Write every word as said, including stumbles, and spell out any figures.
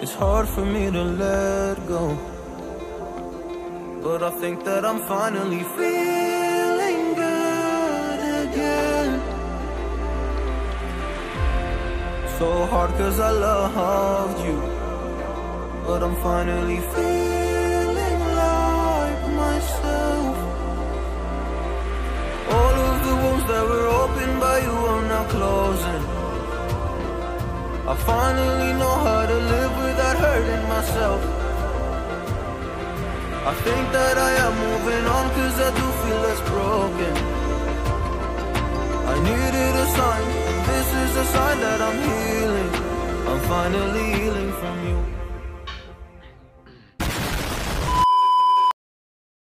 It's hard for me to let go, but I think that I'm finally feeling good again. So hard cause I loved you, but I'm finally feeling like myself. All of the wounds that were opened by you are now closing. I finally know how to live without hurting myself. I think that I am moving on cause I do feel less broken. I needed a sign, this is a sign that I'm healing. I'm finally healing from you.